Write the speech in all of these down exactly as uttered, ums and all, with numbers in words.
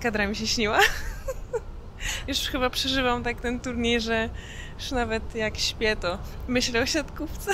kadra mi się śniła. Już chyba przeżywam tak ten turniej, że już nawet jak śpię, to myślę o siatkówce.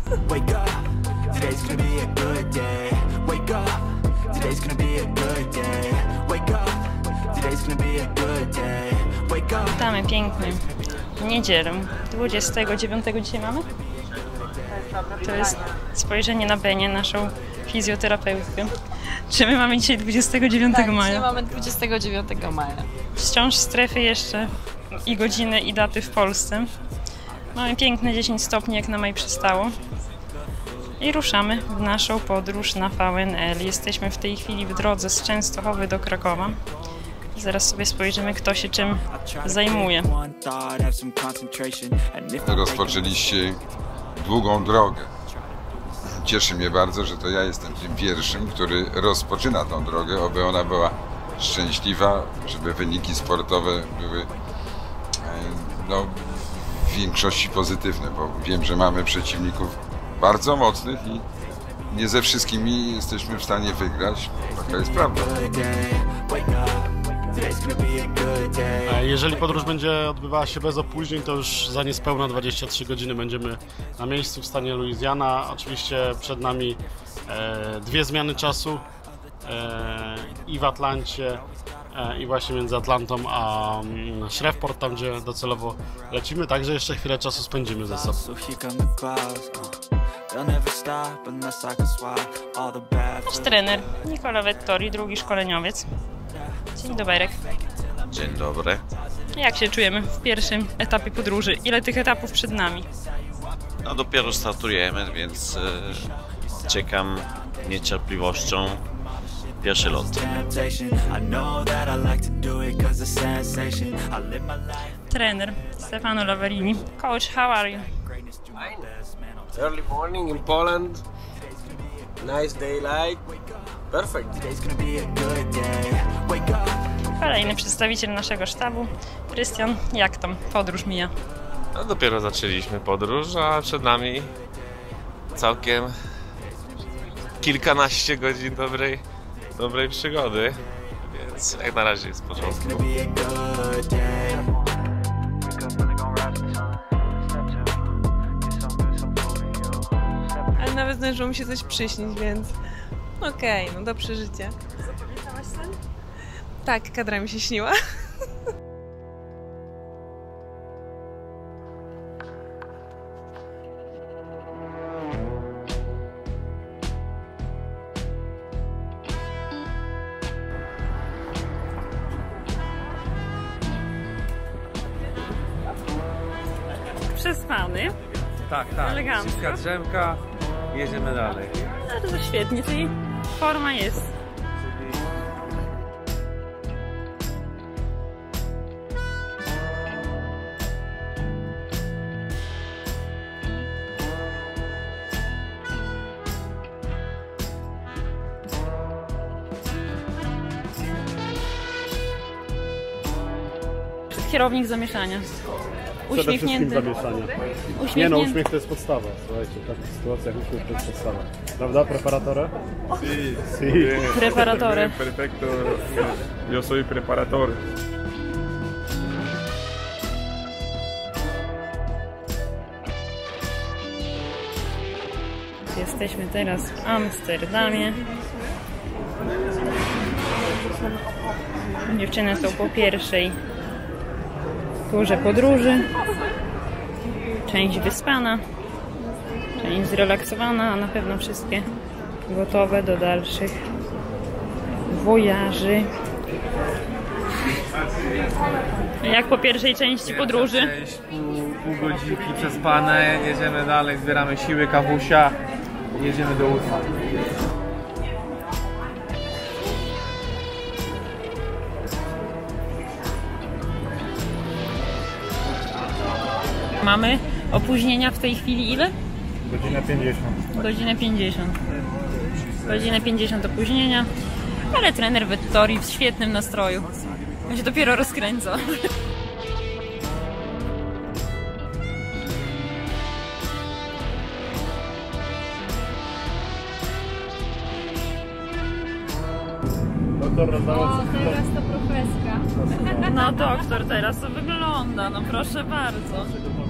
Witamy pięknie. Niedzielę, dwudziestego dziewiątego dzisiaj mamy? To jest spojrzenie na Benię, naszą fizjoterapeutkę. Czy my mamy dzisiaj dwudziestego dziewiątego maja? Tak, mamy dwudziestego dziewiątego maja. Wciąż strefy jeszcze i godziny i daty w Polsce. Mamy piękne dziesięć stopni, jak na maj przystało. I ruszamy w naszą podróż na V N L. Jesteśmy w tej chwili w drodze z Częstochowy do Krakowa. Zaraz sobie spojrzymy, kto się czym zajmuje. Rozpoczęliście długą drogę. Cieszy mnie bardzo, że to ja jestem tym pierwszym, który rozpoczyna tą drogę, oby ona była szczęśliwa, żeby wyniki sportowe były no, w większości pozytywne, bo wiem, że mamy przeciwników bardzo mocnych i nie ze wszystkimi jesteśmy w stanie wygrać. Taka jest prawda. Jeżeli podróż będzie odbywała się bez opóźnień, to już za niespełna dwadzieścia trzy godziny będziemy na miejscu w stanie Louisiana. Oczywiście przed nami e, dwie zmiany czasu e, i w Atlancie, e, i właśnie między Atlantą a um, Shreveport, tam gdzie docelowo lecimy, także jeszcze chwilę czasu spędzimy ze sobą. Nasz trener Nicola Vettori, drugi szkoleniowiec. Dzień dobry. Dzień dobry. Jak się czujemy w pierwszym etapie podróży? Ile tych etapów przed nami? No dopiero startujemy, więc e, czekam niecierpliwością pierwszy lot. Trener Stefano Lavarini. Coach, how are you? Early morning in Poland. Nice daylight. Perfect. Kolejny przedstawiciel naszego sztabu. Krystian, jak tam podróż mija? No, dopiero zaczęliśmy podróż, a przed nami całkiem kilkanaście godzin dobrej, dobrej przygody, więc jak na razie jest w porządku. Ale nawet zdążyło mi się coś przyśnić, więc okej, okay, no do przeżycia. Zapamiętałaś sen? Tak, kadra mi się śniła. Przespany. Tak, tak. Elegancko. Szybka drzemka, jedziemy dalej. Bardzo świetnie, czyli forma jest. Kierownik zamieszania. Uśmiechnięty. Zamieszania. Uśmiechnięty. Nie no, uśmiech to jest podstawa. Słuchajcie, w takich sytuacjach uśmiech to jest podstawa. Prawda, preparatore? Sí, sí. Preparatore. Perfecto. Yo soy preparador. Jesteśmy teraz w Amsterdamie. Dziewczyny są po pierwszej turze podróży. Część wyspana, część zrelaksowana, a na pewno wszystkie gotowe do dalszych wojaży. Jak po pierwszej części podróży? Część, pół, pół godzinki przespane, jedziemy dalej, zbieramy siły, kawusia, jedziemy do Utah. Mamy opóźnienia w tej chwili ile? Godzina pięćdziesiąt. Godzinę pięćdziesiąt. Godzinę pięćdziesiąt opóźnienia, ale trener Vettori w świetnym nastroju. On się dopiero rozkręca. Doktor rozdała. O, teraz to profesja. No doktor teraz to wygląda, no proszę bardzo.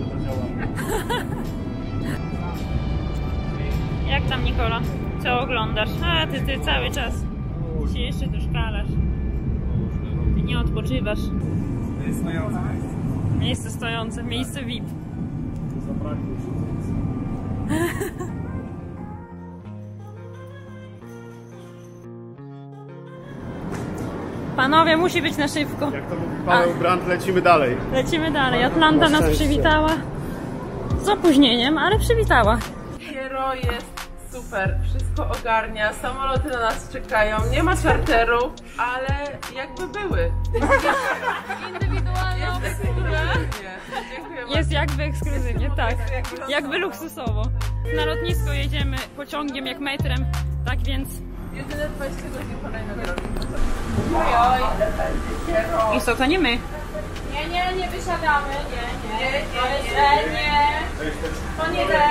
Jak tam Nikola? Co oglądasz? A ty, ty cały czas się jeszcze doszkalasz. Ty nie odpoczywasz. Miejsce stojące, miejsce V I P. Panowie, musi być na szybko. Jak to mówi Paweł Brandt, lecimy dalej. Lecimy dalej. Atlanta nas przywitała. Z opóźnieniem, ale przywitała. Hero jest super, wszystko ogarnia, samoloty na nas czekają, nie ma czarteru, ale jakby były. Indywidualna obsługa. Jest jakby ekskluzywnie, tak. Jakby luksusowo. Na lotnisko jedziemy pociągiem jak metrem, tak więc... Jedyne dwadzieścia godzin kolejnego drogi. I co, to nie my? Nie, nie, nie wysiadamy. Nie, nie, nie, nie, nie. To nie te.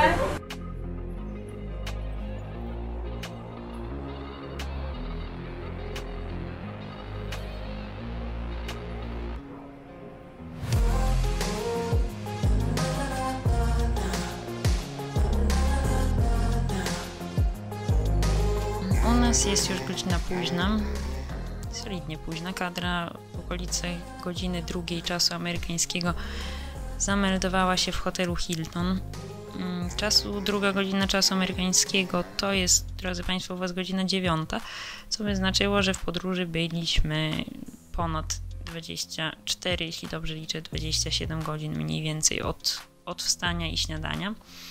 U nas jest już godzina późna, solidnie późna. Kadra w okolice godziny drugiej czasu amerykańskiego zameldowała się w hotelu Hilton. Czasu, druga godzina czasu amerykańskiego to jest, drodzy Państwo, u Was godzina dziewiąta, co by znaczyło, że w podróży byliśmy ponad dwadzieścia cztery, jeśli dobrze liczę, dwadzieścia siedem godzin mniej więcej od, od wstania i śniadania.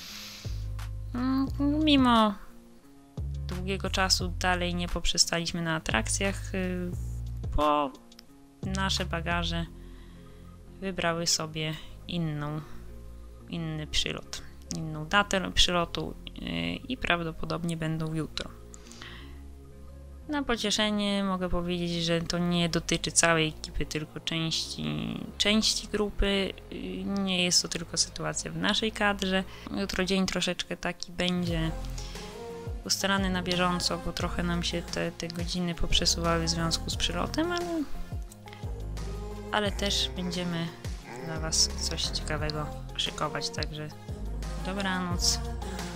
Mimo długiego czasu dalej nie poprzestaliśmy na atrakcjach, bo nasze bagaże wybrały sobie inną, inny przylot, inną datę przylotu i prawdopodobnie będą jutro. Na pocieszenie mogę powiedzieć, że to nie dotyczy całej ekipy, tylko części, części grupy. Nie jest to tylko sytuacja w naszej kadrze. Jutro dzień troszeczkę taki będzie ustalany na bieżąco, bo trochę nam się te, te godziny poprzesuwały w związku z przylotem, ale, ale też będziemy dla Was coś ciekawego szykować, także dobranoc.